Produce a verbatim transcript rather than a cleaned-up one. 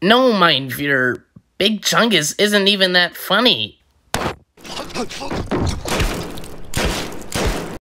No, mein Führer. Big Chungus isn't even that funny.